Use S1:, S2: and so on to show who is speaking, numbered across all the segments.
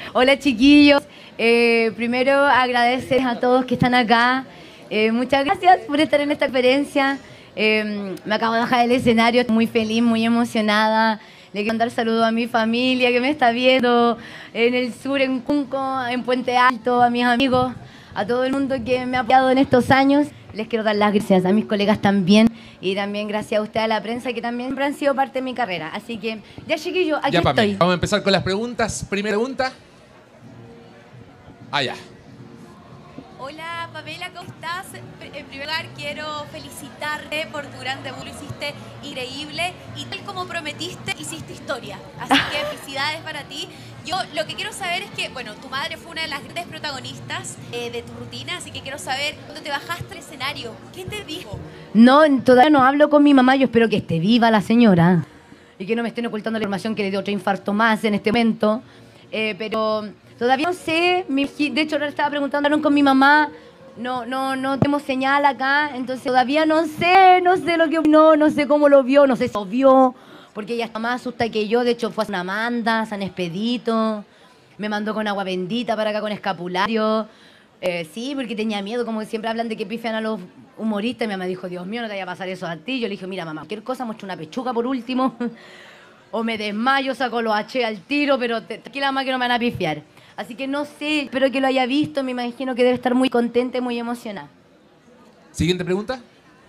S1: Hola chiquillos, primero agradecer a todos que están acá. Muchas gracias por estar en esta conferencia. Me acabo de bajar del escenario, estoy muy feliz, muy emocionada. Le quiero mandar saludos a mi familia que me está viendo en el sur, en Cunco, en Puente Alto, a mis amigos, a todo el mundo que me ha apoyado en estos años. Les quiero dar las gracias a mis colegas también y también gracias a usted, a la prensa, que también siempre han sido parte de mi carrera. Así que, ya chiquillos, aquí
S2: ya,
S1: estoy.
S2: Vamos a empezar con las preguntas. Primera pregunta. Ya.
S3: Hola Pamela, ¿cómo estás? En primer lugar quiero felicitarte por tu gran debut, lo hiciste increíble y tal como prometiste, hiciste historia. Así que felicidades para ti. Yo lo que quiero saber es que, bueno, tu madre fue una de las grandes protagonistas de tu rutina, así que quiero saber, cuando te bajaste al escenario, ¿qué te dijo?
S1: No, todavía no hablo con mi mamá, yo espero que esté viva la señora y que no me estén ocultando la información que le dio otro infarto más en este momento. Pero todavía no sé, de hecho ahora estaba preguntando con mi mamá, no tenemos señal acá, entonces todavía no sé lo que opinó, no sé cómo lo vio, no sé si lo vio, porque ella está más asustada que yo. De hecho fue a San Amanda, San Expedito, me mandó con agua bendita para acá con escapulario. Sí, porque tenía miedo, como siempre hablan de que pifian a los humoristas. Mi mamá dijo, Dios mío, no te vaya a pasar eso a ti. Yo le dije, mira mamá, cualquier cosa, muestra una pechuga por último, o me desmayo, saco los H al tiro, pero tranquila mamá que no me van a pifiar. Así que no sé, espero que lo haya visto, me imagino que debe estar muy contenta y muy emocionada.
S2: Siguiente pregunta.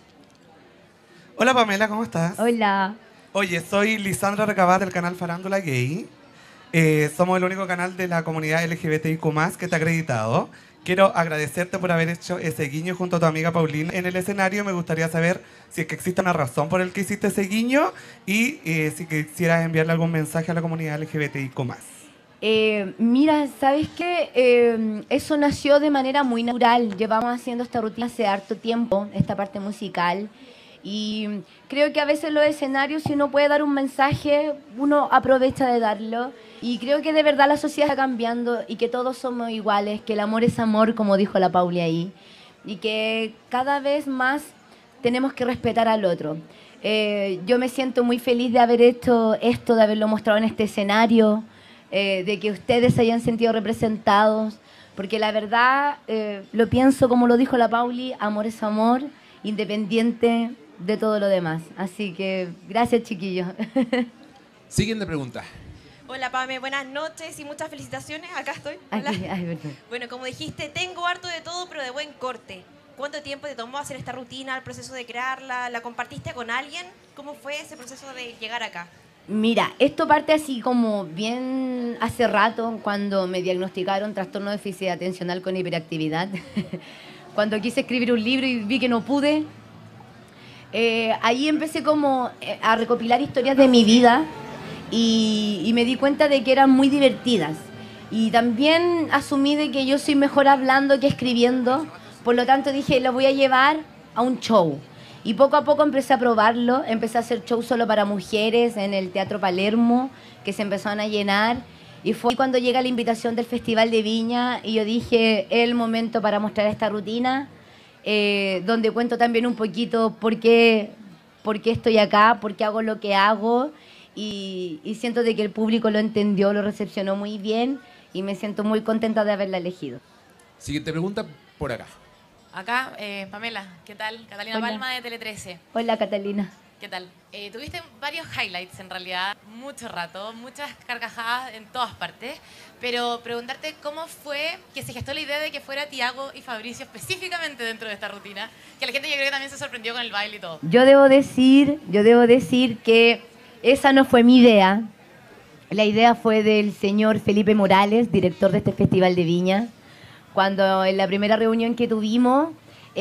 S4: Hola Pamela, ¿cómo estás?
S1: Hola.
S4: Oye, soy Lisandra Recabat del canal Farándula Gay. Somos el único canal de la comunidad LGBTIQ+, que está acreditado. Quiero agradecerte por haber hecho ese guiño junto a tu amiga Paulina en el escenario. Me gustaría saber si es que existe una razón por el que hiciste ese guiño y si quisieras enviarle algún mensaje a la comunidad LGBTIQ+.
S1: Mira, ¿sabes qué? Eso nació de manera muy natural. Llevamos haciendo esta rutina hace harto tiempo, esta parte musical. Y creo que a veces los escenarios, si uno puede dar un mensaje, uno aprovecha de darlo. Y creo que de verdad la sociedad está cambiando y que todos somos iguales, que el amor es amor, como dijo la Pauli ahí. Y que cada vez más tenemos que respetar al otro. Yo me siento muy feliz de haber hecho esto, de haberlo mostrado en este escenario, de que ustedes se hayan sentido representados, porque la verdad, lo pienso como lo dijo la Pauli, amor es amor, independiente de todo lo demás. Así que gracias, chiquillos.
S2: Siguiente pregunta.
S5: Hola Pame, buenas noches y muchas felicitaciones. Acá estoy. Hola.
S1: Ay,
S5: bueno, como dijiste, tengo harto de todo, pero de buen corte. ¿Cuánto tiempo te tomó hacer esta rutina, el proceso de crearla? ¿La compartiste con alguien? ¿Cómo fue ese proceso de llegar acá?
S1: Mira, esto parte así como bien hace rato, cuando me diagnosticaron trastorno de déficit atencional con hiperactividad. Cuando quise escribir un libro y vi que no pude, ahí empecé como a recopilar historias de mi vida y me di cuenta de que eran muy divertidas. Y también asumí de que yo soy mejor hablando que escribiendo, por lo tanto dije, lo voy a llevar a un show. Y poco a poco empecé a probarlo, empecé a hacer shows solo para mujeres en el Teatro Palermo, que se empezaron a llenar. Y fue cuando llega la invitación del Festival de Viña y yo dije, es el momento para mostrar esta rutina, donde cuento también un poquito por qué estoy acá, por qué hago lo que hago. Y siento de que el público lo entendió, lo recepcionó muy bien y me siento muy contenta de haberla elegido.
S2: Siguiente pregunta por acá.
S6: Acá, Pamela, ¿qué tal? Catalina
S1: Hola.
S6: Palma de Tele13.
S1: Hola, Catalina.
S6: ¿Qué tal? Tuviste varios highlights en realidad, mucho rato, muchas carcajadas en todas partes, pero preguntarte cómo fue que se gestó la idea de que fuera Tiago y Fabricio específicamente dentro de esta rutina, que la gente yo creo que también se sorprendió con el baile y todo.
S1: Yo debo decir que esa no fue mi idea. La idea fue del señor Felipe Morales, director de este Festival de Viña, cuando en la primera reunión que tuvimos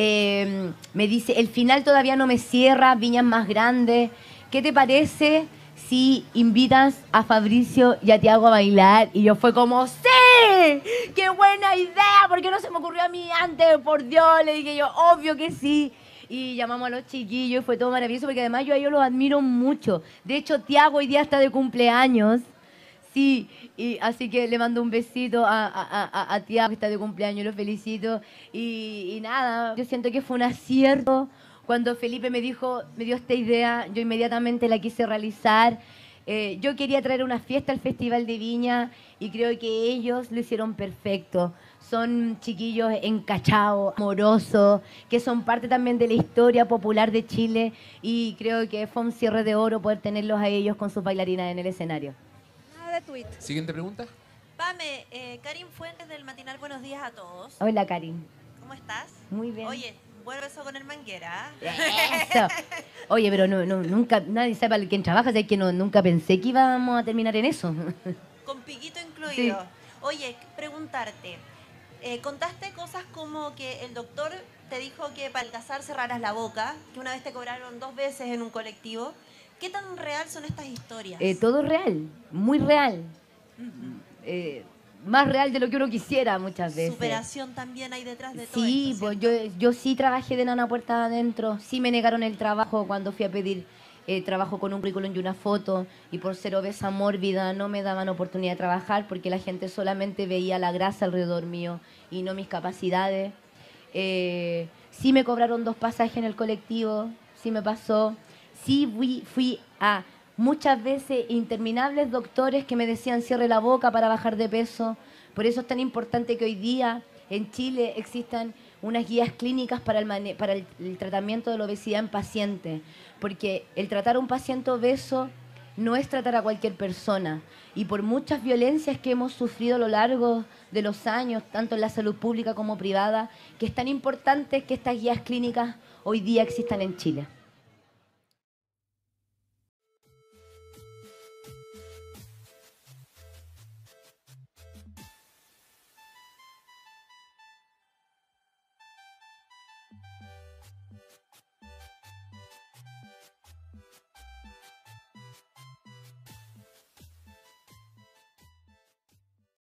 S1: me dice, el final todavía no me cierra, Viña es más grande, ¿qué te parece si invitas a Fabricio y a Tiago a bailar? Y yo fue como, ¡sí! ¡Qué buena idea! ¿Por qué no se me ocurrió a mí antes? Por Dios, le dije yo, obvio que sí. Y llamamos a los chiquillos y fue todo maravilloso porque además yo a ellos los admiro mucho. De hecho, Tiago hoy día está de cumpleaños. Sí, y así que le mando un besito a Tiago, que está de cumpleaños, lo felicito. Y nada, yo siento que fue un acierto. Cuando Felipe me dio esta idea, yo inmediatamente la quise realizar. Yo quería traer una fiesta al Festival de Viña y creo que ellos lo hicieron perfecto. Son chiquillos encachados, amorosos, que son parte también de la historia popular de Chile y creo que fue un cierre de oro poder tenerlos a ellos con sus bailarinas en el escenario.
S7: Nada de tweet.
S2: Siguiente pregunta.
S8: Pame, Karin Fuentes del matinal Buenos Días a Todos.
S1: Hola, Karin.
S8: ¿Cómo estás?
S1: Muy bien.
S8: Oye, buen beso con el Manguera.
S1: Eso. Oye, pero nunca, nadie sabe para quién trabaja, así que nunca pensé que íbamos a terminar en eso.
S8: Con piquito incluido.
S1: Sí.
S8: Oye, preguntarte. Contaste cosas como que el doctor te dijo que para el casar cerraras la boca, que una vez te cobraron 2 veces en un colectivo. ¿Qué tan real son estas historias?
S1: Todo real, muy real. Más real de lo que uno quisiera muchas veces.
S8: Superación también hay detrás de todo
S1: Sí,
S8: esto,
S1: pues
S8: ¿cierto?
S1: yo sí trabajé de nana puerta adentro, sí me negaron el trabajo cuando fui a pedir trabajo con un currículum y una foto, y por ser obesa mórbida no me daban oportunidad de trabajar porque la gente solamente veía la grasa alrededor mío y no mis capacidades. Sí me cobraron 2 pasajes en el colectivo, sí me pasó. Sí fui a muchas veces interminables doctores que me decían cierre la boca para bajar de peso. Por eso es tan importante que hoy día en Chile existan unas guías clínicas para el tratamiento de la obesidad en pacientes. Porque el tratar a un paciente obeso no es tratar a cualquier persona. Y por muchas violencias que hemos sufrido a lo largo de los años, tanto en la salud pública como privada, que es tan importante que estas guías clínicas hoy día existan en Chile.